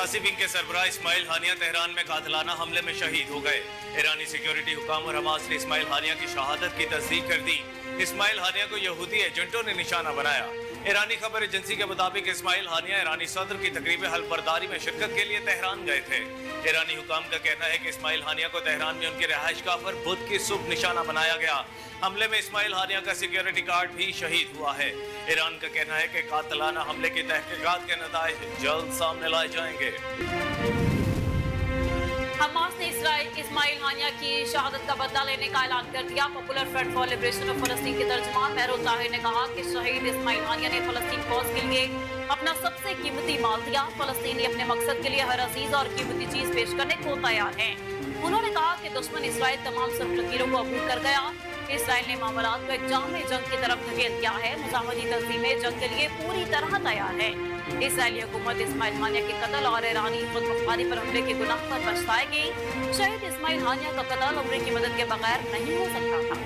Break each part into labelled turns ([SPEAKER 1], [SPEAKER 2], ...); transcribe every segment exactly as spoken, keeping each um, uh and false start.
[SPEAKER 1] सियासी विंग के सरबराह इस्माइल हानिया तेहरान में कातिलाना हमले में शहीद हो गए। ईरानी सिक्योरिटी हुकाम और हमास ने इस्माइल हानिया की शहादत की तस्दीक कर दी। इस्माइल हानिया को यहूदी एजेंटों ने निशाना बनाया। ईरानी खबर एजेंसी के मुताबिक इस्माइल हानिया ईरानी सदर की तकरीब हलबरदारी में शिरकत के लिए तेहरान गए थे। ईरानी हुकाम का कहना है कि इस्माइल हानिया को तेहरान में उनकी रिहाइशगाह पर बुध की सुबह निशाना बनाया गया। हमले में इस्माइल हानिया का सिक्योरिटी गार्ड भी शहीद हुआ है। ईरान का कहना है कि कातिलाना हमले की तहकीकात के नताइज जल्द सामने लाए जाएंगे।
[SPEAKER 2] हमास ने इसराइल इस्माइल हानिया की शहादत का बदला लेने का ऐलान कर दिया। Popular front for liberation of फलस्तीन के तर्जुमान मेहरोज ताहिर ने कहा कि शहीद इस्माइल हानिया ने फलस्तीन कौज के लिए अपना सबसे कीमती माल दिया। फलस्तीनी अपने मकसद के लिए हर अजीज और कीमती चीज पेश करने को तैयार हैं। उन्होंने कहा कि दुश्मन इसराइल तमाम सब लकीरों को अबूर कर गया। इसराइल ने मामलात को एक जामे जंग की तरफ धकेल दिया है। मुजाहिदी तंजीमें जंग के लिए पूरी तरह तैयार है। इसराइली हुकूमत इस्माइल हानिया के कत्ल और ईरानी खुदमुख्तारी पर हमले के गुनाह पर पछताएगी। शहीद इस्माइल हानिया का कत्ल उम्र की मदद के बगैर नहीं हो सकता था।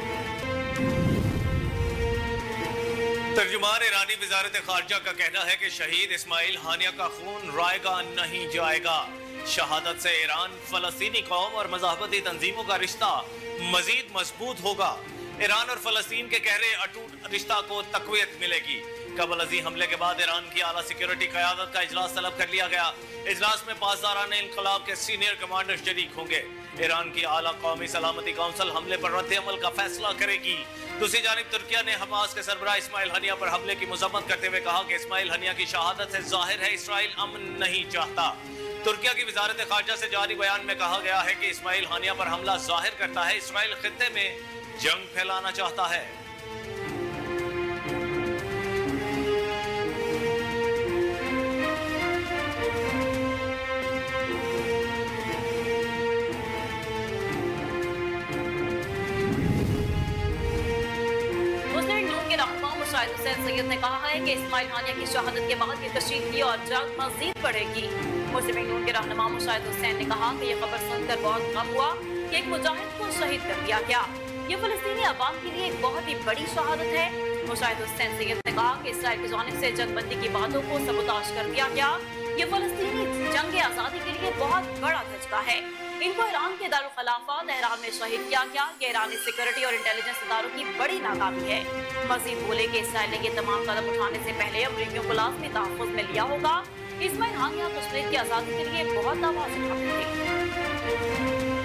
[SPEAKER 1] तर्जुमान ईरानी वजारत खारजा का कहना है कि शहीद इस्माइल हानिया का खून रायगा नहीं जाएगा। शहादत से ईरान, फलस्तीनी कौम और मज़हबती तंजीमों का रिश्ता मजीद मजबूत होगा। ईरान और फलस्तीन के गहरे अटूट रिश्ता को तक़वियत मिलेगी। कबल अज़ी हमले के बाद ईरान की आला सिक्योरिटी क़यादत का इजलास तलब कर लिया गया। इजलास में पासदारान इनकलाब के सीनियर कमांडर शरीक होंगे। ईरान की आला कौमी सलामती कौंसिल हमले पर रद्द अमल का फैसला करेगी। दूसरी जानिब तुर्किया ने हमास के सरबराह इस्माइल हानिया पर हमले की मजम्मत करते हुए कहा कि इस्माइल हानिया की शहादत से जाहिर है इसराइल अमन नहीं चाहता। तुर्किया की वजारत खारजा से जारी बयान में कहा गया है कि इस्माइल हानिया पर हमला जाहिर करता है इसराइल खित्ते में जंग फैलाना चाहता है।
[SPEAKER 2] हुसैन सैयद ने कहा है कि इस्माइल हानिया की शहादत के बाद ये कशीदगी और जंग मजीद बढ़ेगी। मुस्लिम लीग के रहनुमा मुशाहिद हुसैन ने कहा कि यह खबर सुनकर बहुत गम हुआ कि एक मुजाहिद को शहीद कर दिया गया। ये फलस्तीनी अवाम के लिए एक बहुत ही बड़ी शहादत है। मुशाहिद हुसैन सैयद ने कहा कि इसराइल की जानिब से जंगबंदी की बातों को सबूताज कर दिया गया। ये फलस्तीनी जंग आज़ादी के लिए बहुत बड़ा धचका है। इनको ईरान के दारुल खलाफा तेहरान में शहीद किया गया। ये ईरानी सिक्योरिटी और इंटेलिजेंस इदारों की बड़ी नाकामी है। मजीद बोले कि इसराइल ने ये तमाम कदम उठाने से पहले अमरीकियों को लाजमी तहफ़्फ़ुज़ में लिया होगा। इस्माइल हानिया कश्मीर की आज़ादी के लिए बहुत आवाज़ उठाते थे।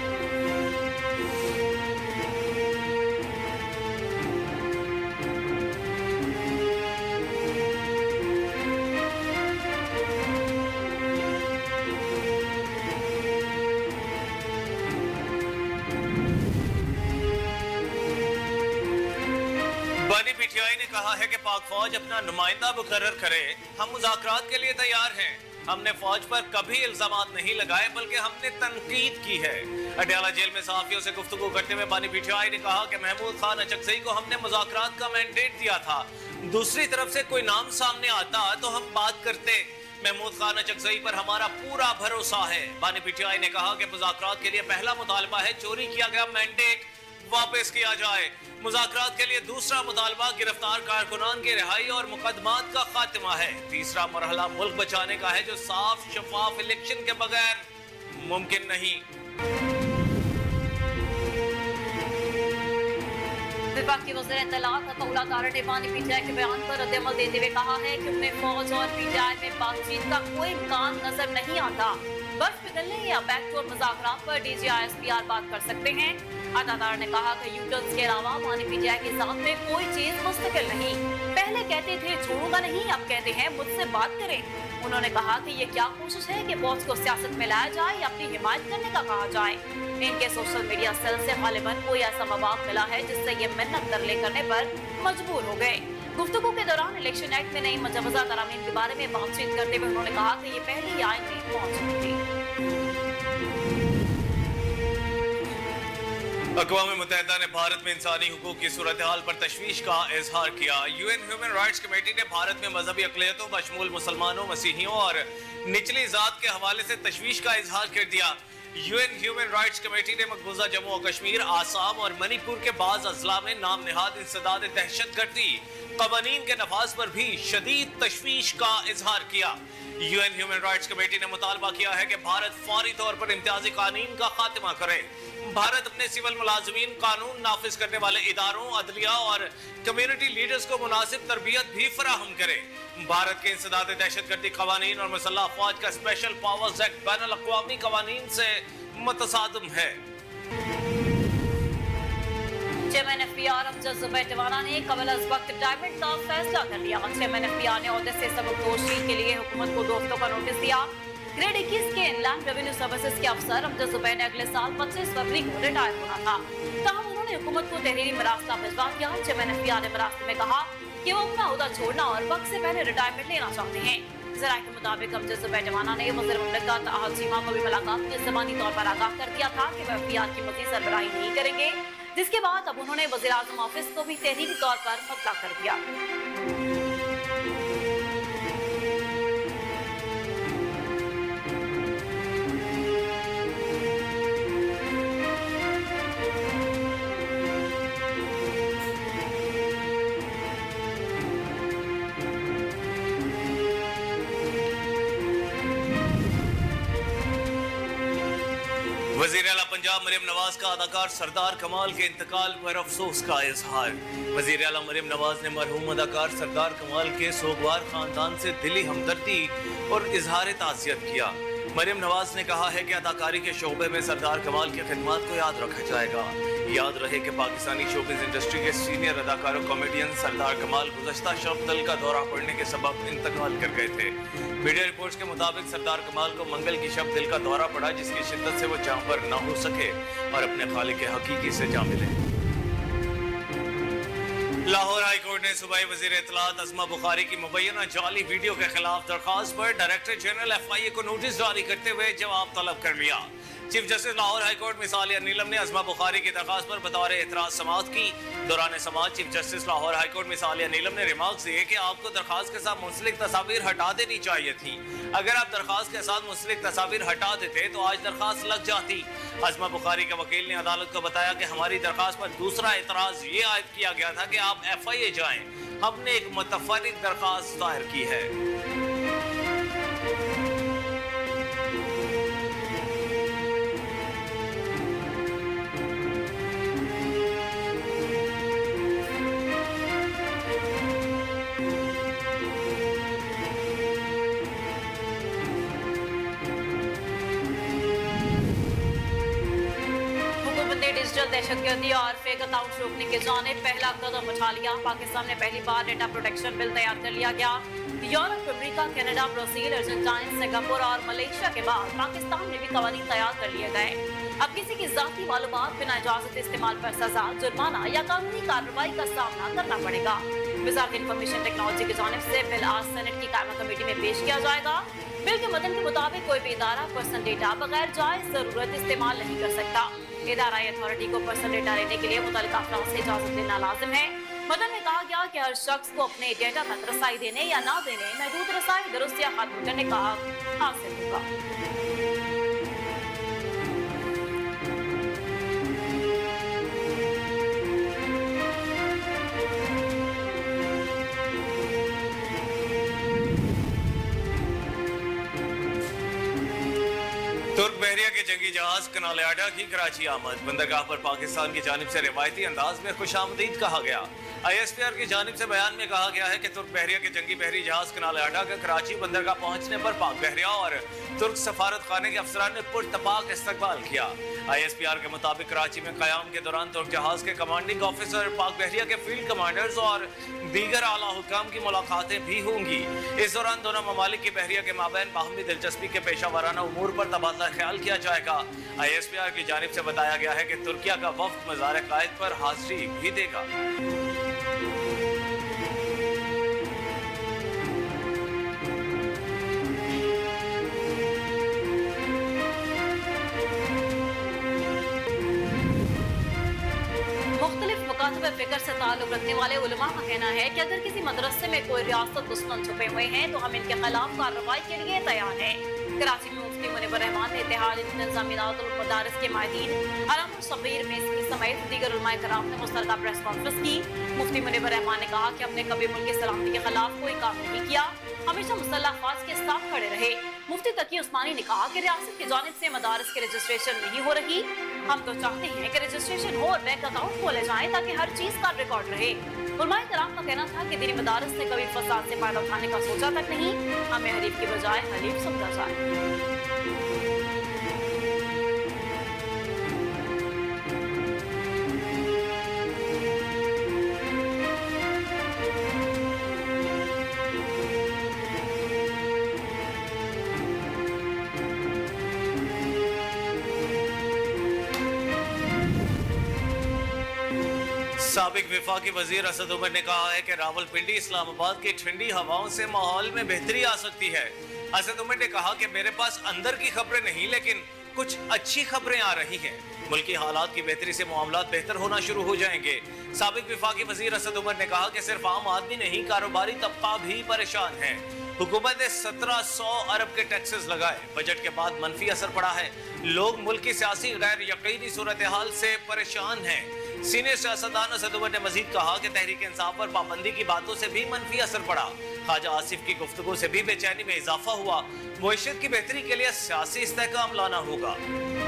[SPEAKER 1] बानी पीटीआई ने कहा है कि पाक फौज अपना नुमाइंदा मुकर्रर करे। हम मुज़ाकरात के लिए तैयार हैं। हमने फौज पर कभी इल्जामात नहीं लगाए बल्कि हमने तनकीद की है। अडयाला जेल में सहाफियों से गुफ्तगू करते हुए बानी पीटीआई ने कहा कि महमूद खान अचकज़ई को हमने मुज़ाकरात का मैंडेट दिया था। दूसरी तरफ से कोई नाम सामने आता तो हम बात करते। महमूद खान अचकज़ई पर हमारा पूरा भरोसा है। बानी पीटीआई ने कहा कि मुज़ाकरात के लिए पहला मुतालबा है चोरी किया गया मैंडेट वापस किया जाए। मुज़ाकरात के लिए दूसरा मुतालबा गिरफ्तार कारकुनान की रिहाई और मुकदमात का खात्मा है। तीसरा मरहला मुल्क बचाने का है जो साफ शफाफ इलेक्शन के बगैर मुमकिन नहीं।
[SPEAKER 2] विभाग की वज़ीर इत्तलात अतौला तारा ने बानी पीटीआई के बयान पर रद्द-ए-अमल देते हुए कहा है कि उन्हें फौज और पीटीआई में बातचीत का कोई इम्कान नजर नहीं आता। बर्फ पिघलने या बैकडोर मुज़ाकरात पर D G I S P R बात कर सकते हैं। अदादार ने कहा कि यूटर्न्स के अलावा बानी पीटीआई के साथ में कोई चीज मुस्तकिल नहीं। पहले कहते थे छोड़ूंगा नहीं, अब कहते हैं मुझसे बात करें। उन्होंने कहा कि ये क्या कोशिश है कि फौज को सियासत में लाया जाए या अपनी हिमायत करने का कहा जाए। इनके सोशल मीडिया सेल से गालिबन कोई ऐसा मवाद मिला है जिससे ये मिन्नत तरले करने पर मजबूर हो गए। गुफ्तगू के दौरान इलेक्शन एक्ट में नई मुजवजा तरामीम के बारे में बातचीत करते हुए उन्होंने कहा कि ये पहली आयन में पहुंच चुकी थी।
[SPEAKER 1] अक़वाम मुत्तहिदा ने भारत में इंसानी हुकूक की सूरत हाल पर तशवीश का इजहार किया। यूएन ह्यूमन राइट्स कमेटी ने भारत में मजहबी अक़लियतों बशमूल मुसलमानों, मसीहियों और निचली जात के हवाले से तशवीश का इजहार कर दिया। यूएन ह्यूमन राइट्स कमेटी ने मकबूजा जम्मू और कश्मीर, आसाम और मणिपुर के बाज अजला में नाम निहाद इंसदाद दहशतगर्दी कवानीन के नफाज पर भी शदीद तशवीश का इजहार किया। यूएन ह्यूमन राइट्स कमेटी ने मुतालबा किया है कि भारत फौरी तौर पर इम्तियाजी कानून का खात्मा करे। भारत अपने सिविल मुलाजमीन, कानून नाफिज करने वाले इदारों, अदलिया और कम्युनिटी लीडर्स को मुनासिब तरबियत भी फराहम करे। भारत के इंसदाद दहशतगर्दी कवानीन और मुसल्लह अफवाज का स्पेशल पावर्स एक्ट बैनुल अक़वामी कवानीन से मुतसादिम है।
[SPEAKER 2] चेयरमैन एफपीआर अमजद जुबैर टिवाना ने कबल अज वक्त रिटायरमेंट का फैसला कर लिया। चेयरमैन एफपीआर ने ओहदे से सबकदोशी के लिए हुकूमत को दो हफ्तों का नोटिस दिया। ग्रेड इक्कीस के इनलैंड रेवेन्यू सर्विसेज के अफसर अमजद जुबैर ने अगले साल पच्चीस फरवरी को रिटायर होना था। तहम उन्होंने हुकूमत को तहरीरी मरासला भिजवा दिया। चेयरमैन एफपीआर ने मरासले में कहा कि वो अपना ओहदा छोड़ना और वक्त से पहले रिटायरमेंट लेना चाहते हैं। जराये के मुताबिक अमजद जुबैर टिवाना ने वज़ीर मुमलिकत अहद चीमा को भी मुलाकात में ज़बानी तौर पर आगाह कर दिया था कि वह एफपीआर की मज़ीद सरबराही नहीं करेंगे, जिसके बाद अब उन्होंने वज़ीर आज़म ऑफिस को भी तहरीरी तौर पर मुतला कर दिया।
[SPEAKER 1] वज़ीर आला पंजाब मरियम नवाज का अदाकार सरदार कमाल के इंतकाल पर अफसोस का इजहार। वज़ीर आला मरियम नवाज ने मरहूम अदाकार सरदार कमाल के सोगवार खानदान से दिली हमदर्दी और इजहार ताज़ियत किया। मरियम नवाज ने कहा है कि अदाकारी के शोबे में सरदार कमाल की खिदमत को याद रखा जाएगा। याद रहे कि पाकिस्तानी शोबिज़ इंडस्ट्री के सीनियर अदाकारों कॉमेडियन सरदार कमाल गुज़श्ता शब दिल का दौरा पड़ने के सबब इंतकाल कर गए थे। मीडिया रिपोर्ट्स के मुताबिक सरदार कमाल को मंगल की शब दिल का दौरा पड़ा, जिसकी शिद्दत से वो जांबर न हो सके और अपने खालिक के हकीकी से जा मिले। लाहौर हाई कोर्ट ने सूबाई वजीर इत्तलात अज़मा बुखारी की मुबैना जाली वीडियो के खिलाफ दरखास्त पर director general F I A को नोटिस जारी करते हुए जवाब तलब कर लिया। Chief justice Lahore high court मिसालिया नीलम ने अज़मा बुखारी की दरखास्त पर बतौर एतराज समाअत की। दौरान समाअत chief justice Lahore high court मिसालिया नीलम ने रिमार्क्स दिए कि आपको दरखास्त के साथ मुंसलिक तस्वीर हटा देनी चाहिए थी। अगर आप दरखास्त के साथ मुंसलिक तस्वीर हटा देते तो आज दरखास्त लग जाती। अज़मा बुखारी के वकील ने अदालत को बताया कि हमारी दरखास्त पर दूसरा एतराज ये आयद किया गया था कि आप एफ आई ए जाएं। हमने एक मुतफर्रिक दरखास्त दायर की है।
[SPEAKER 2] डिजिटल दहशतगर्दी और फेक अकाउंट रोकने के जाने पहला कदम उठा लिया। पाकिस्तान में पहली बार डेटा प्रोटेक्शन बिल तैयार कर लिया गया। Europe, America, Canada, Brazil, Argentine, Singapore और मलेशिया के बाद पाकिस्तान में भी कवानीन तैयार कर लिए गए। अब किसी की जाती मालूमात बिना इजाजत इस्तेमाल पर सजा, जुर्माना या कानूनी कार्रवाई का सामना करना पड़ेगा। वज़ारत इंफॉर्मेशन टेक्नोलॉजी की जानिब से बिल आज सेनेट की कायमा कमेटी में पेश किया जाएगा। बिल के मतन के मुताबिक कोई भी इदारा पर्सनल डेटा बगैर जायज जरूरत इस्तेमाल नहीं कर सकता। इदारा अथॉरिटी को पर्सनल डेटा लेने के लिए मुतल्लिका अफराद से इजाजत लेना लाजिम है। मतन में कहा गया कि हर शख्स को अपने डेटा तक रसाई देने या ना देने, महदूद रसाई दुरुस्त या खत्म करने का हक हासिल होगा।
[SPEAKER 1] तुर्क बहरिया के जंगी जहाज कनालियाडा की कराची आमद। बंदरगाह पर पाकिस्तान की जानिब से रिवायती अंदाज में खुशामदीद कहा गया। आई एस पी आर की जानिब से बयान में कहा गया है कि तुर्क बहरिया के जंगी बहरी जहाज कनालियाडा का कराची बंदरगाह पहुंचने पर पाक बहरिया और तुर्क सफारत खाने के अफसरान ने पुरतपाक इस्तकबाल किया। आई एस पी आर के मुताबिक कराची में क़याम के दौरान तुर्क जहाज के कमांडिंग ऑफिसर, पाक बहरिया के फील्ड कमांडर्स और दीगर आला हुक्काम की मुलाकातें भी होंगी। इस दौरान दोनों ममालिक की बहरिया के माबैन बाहमी दिलचस्पी के पेशा वाराना उमूर पर तबादला ख्याल किया जाएगा। आई एस पी आर की जानिब से बताया गया है कि तुर्किया का वफ्द मज़ार कायद पर हाजिरी भी देगा।
[SPEAKER 2] फिक्र से ताल्लुक रखने वाले उलमा का कहना है कि अगर किसी मदरसे में कोई रियासत दुश्मन छुपे हुए हैं तो हम इनके खिलाफ कार्रवाई के लिए तैयार हैं। कराची में मुफ्ती मुनीबर रहमान ने इत्तेहाद इंतजामियात मदारिस के माहिदीन अलामा शब्बीर मेसकी समेत दीगर उलमाए कराम ने मुश्तरका प्रेस कॉन्फ्रेंस की। मुफ्ती मुनीबर रहमान ने कहा कि हमने कभी मुल्क की सलामती के खिलाफ कोई काम नहीं किया, हमेशा मुसल्लह अफवाज के साथ खड़े रहे। मुफ्ती तकी उस्मानी ने कहा कि रियासत की जानिब से मदारिस की रजिस्ट्रेशन नहीं हो रही, हम तो चाहते हैं कि रजिस्ट्रेशन हो और बैंक अकाउंट खोले जाएं ताकि हर चीज का रिकॉर्ड रहे। उलमाए कराम का कहना था कि दीनी मदारिस ने कभी फसाद से फायदा उठाने का सोचा तक नहीं, हमें हरीफ की बजाय हलीफ समझा जाए।
[SPEAKER 1] साबिक विफाकी वजीर असद उमर ने कहा है कि रावलपिंडी इस्लामाबाद की ठंडी हवाओं से माहौल में बेहतरी आ सकती है। असद उमर ने कहा कि मेरे पास अंदर की खबरें नहीं लेकिन कुछ अच्छी खबरें आ रही हैं। मुल्की हालात की बेहतरी से मामलात बेहतर होना शुरू हो जाएंगे। साबिक विफाकी वजीर असद उमर ने कहा कि सिर्फ आम आदमी नहीं, कारोबारी तबका भी परेशान है। हुकूमत ने सत्रह सौ अरब के टैक्सेस लगाए, बजट के बाद मनफी असर पड़ा है। लोग मुल्क की सियासी गैर यकीनी सूरत हाल से परेशान हैं। सीनियर सियासतदान असद उमर ने मजीद कहा कि तहरीक इंसाफ पर पाबंदी की बातों से भी मनफी असर पड़ा। ख्वाजा आसिफ की गुफ्तगू से भी बेचैनी में इजाफा हुआ। मुआशरत की बेहतरी के लिए सियासी इस्तेहकाम लाना होगा।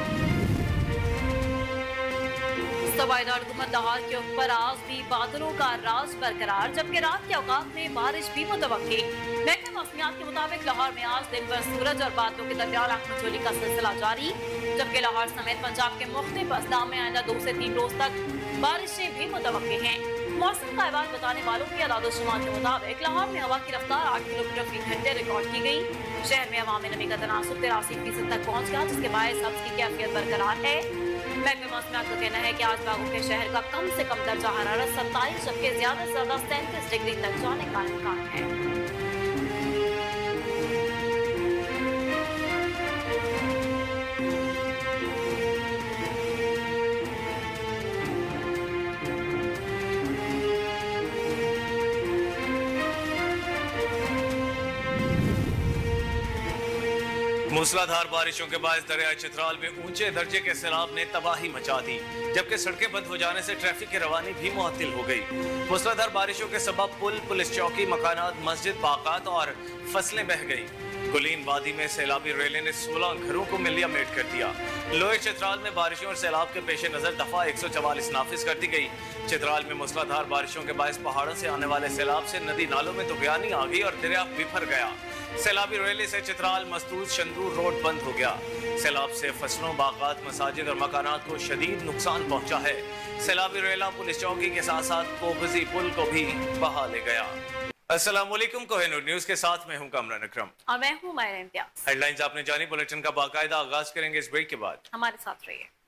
[SPEAKER 2] सवाईदार हुकूमत लाहौर के ऊपर आज भी बादलों का राज बरकरार, जबकि रात के औकात में बारिश भी मुतवक्की। महकमे मौसमियात के मुताबिक लाहौर में आज दिन भर सूरज और बादलों के दरमियान आखमचोली का सिलसिला जारी, जबकि लाहौर समेत पंजाब के मुख्तलिफ अजला में आइंदा दो से तीन रोज तक बारिशें भी मुतवक्की हैं। मौसम का अहवाल बताने वालों की आदाद-ओ-शुमार के मुताबिक लाहौर में हवा की रफ्तार आठ किलोमीटर फी घंटे रिकॉर्ड की गई। शहर में हवा में नमी का तनासुब तिरासी फीसद तक पहुँच गया, जिसके बायस हब्स की कैफियत बरकरार है। महकमे मौसमियात का कहना है कि आज बागों के शहर का कम से कम दर्जा हरारत सत्ताईस जबकि ज्यादा से ज्यादा सैंतीस डिग्री तक जाने का इम्कान है।
[SPEAKER 1] मूसलाधार बारिशों के बाद दरिया चित्राल में ऊंचे दर्जे के सैलाब ने तबाही मचा दी, जबकि सड़कें बंद हो जाने से ट्रैफिक की रवानी भी मुअत्तिल हो गई। मूसलाधार बारिशों के सबब पुल, पुलिस चौकी, मकानात, मस्जिद, बाकात और फसलें बह गई। गुलीन वादी में सैलाबी रेले ने सोलह घरों को मिलिया मेट कर दिया। लोहे चित्राल में बारिशों और सैलाब के पेश नजर दफा एक सौ चवालीस नाफिज कर दी गई। चित्राल में मूसलाधार बारिशों के बायस पहाड़ों से आने वाले सैलाब से नदी नालों में तुगयानी आ गई और दरिया बिफर गया। सैलाबी रेले से चित्राल मस्तूर शंदूर रोड बंद हो गया। सैलाब से फसलों, बागात, मसाजिद और मकानात को शदीद नुकसान पहुंचा है। सैलाबी रेला पुलिस चौकी के साथ साथ कोगजी पुल को भी बहा ले गया। अस्सलाम वालेकुम, कोहिनूर न्यूज के साथ मैं हूं कामरान अकरम
[SPEAKER 2] और मैं हूं मायरा इम्तियाज।
[SPEAKER 1] हेडलाइंस आपने जानी, बुलेटिन का बाकायदा आगाज करेंगे इस ब्रेक के बाद।
[SPEAKER 2] हमारे साथ रहिए।